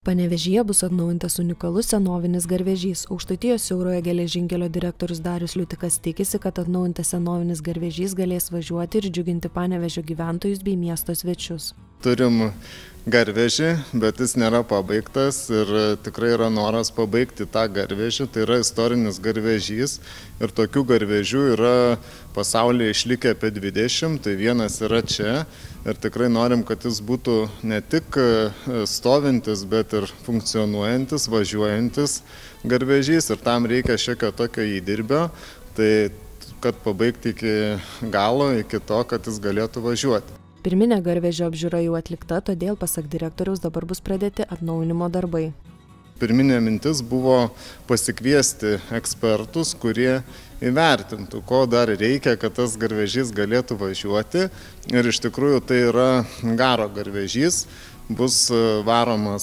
Panevėžyje bus atnaujintas unikalus senovinis garvežys. Aukštaitijos siaurojo geležinkelio direktorius Darius Liutikas tikisi, kad atnaujintas senovinis garvežys galės važiuoti ir džiuginti Panevėžio gyventojus bei miesto svečius. Turim garvežį, bet jis nėra pabaigtas ir tikrai yra noras pabaigti tą garvežį. Tai yra istorinis garvežys ir tokių garvežių yra pasaulyje išlikę apie 20, tai vienas yra čia ir tikrai norim, kad jis būtų ne tik stovintis, bet ir funkcionuojantis, važiuojantis garvežys ir tam reikia šiokio tokio įdirbio, tai kad pabaigti iki galo, iki to, kad jis galėtų važiuoti. Pirminė garvežio apžiūra jau atlikta, todėl, pasak direktoriaus, dabar bus pradėti atnaujinimo darbai. Pirminė mintis buvo pasikviesti ekspertus, kurie įvertintų, ko dar reikia, kad tas garvežys galėtų važiuoti. Ir iš tikrųjų tai yra garo garvežys, bus varomas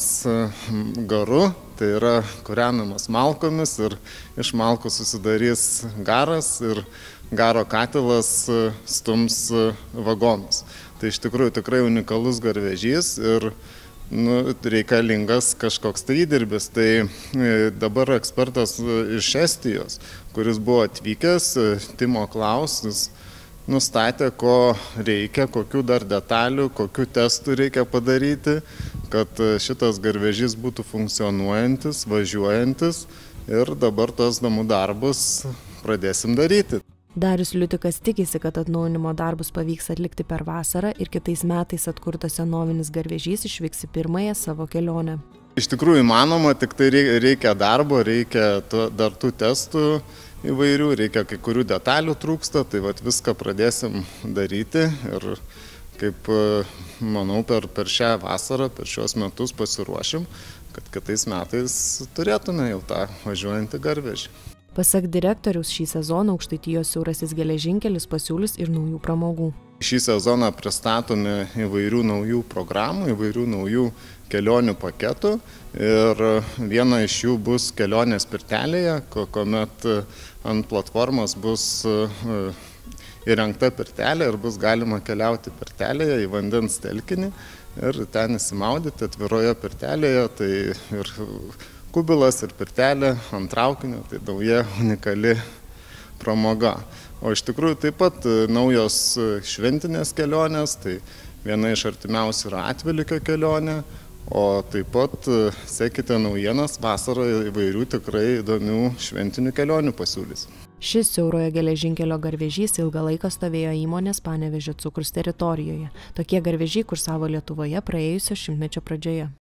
garu, tai yra kūrenamas malkomis ir iš malkų susidarys garas ir garo katilas stums vagonus. Tai iš tikrųjų tikrai unikalus garvežys ir reikalingas kažkoks tai įdirbis. Tai dabar ekspertas iš Estijos, kuris buvo atvykęs, Timo Klaus, nustatė, ko reikia, kokių dar detalių, kokių testų reikia padaryti, kad šitas garvežys būtų funkcionuojantis, važiuojantis ir dabar tos namų darbus pradėsim daryti. Darius Liutikas tikisi, kad atnaujinimo darbus pavyks atlikti per vasarą ir kitais metais atkurtas senovinis garvežys išvyks į pirmąją savo kelionę. Iš tikrųjų įmanoma, tik tai reikia darbo, reikia dar tų testų įvairių, reikia kai kurių detalių trūksta, tai viską pradėsim daryti ir kaip manau per šią vasarą, per šios metus pasiruošim, kad kitais metais turėtume jau tą važiuojantį garvežį. Pasak direktoriaus, šį sezoną Aukštaitijos siaurasis geležinkelis pasiūlys ir naujų pramogų. Šį sezoną pristatome įvairių naujų programų, įvairių naujų kelionių paketų ir viena iš jų bus kelionės pirtelėje, kuomet ant platformos bus įrengta pirtelė ir bus galima keliauti pirtelėje į vandens telkinį ir ten įsimaudyti atviroje pirtelėje. Tai ir kubilas ir pirtelė ant traukinio, tai nauja unikali pramoga. O iš tikrųjų taip pat naujos šventinės kelionės, tai viena iš artimiausių yra Atvelykio kelionė, o taip pat sekite naujienas, vasarą įvairių tikrai įdomių šventinių kelionių pasiūlys. Šis siaurojo geležinkelio garvežys ilgą laiką stovėjo įmonės Panevėžio cukrus teritorijoje. Tokie garvežiai kursavo Lietuvoje praėjusio šimtmečio pradžioje.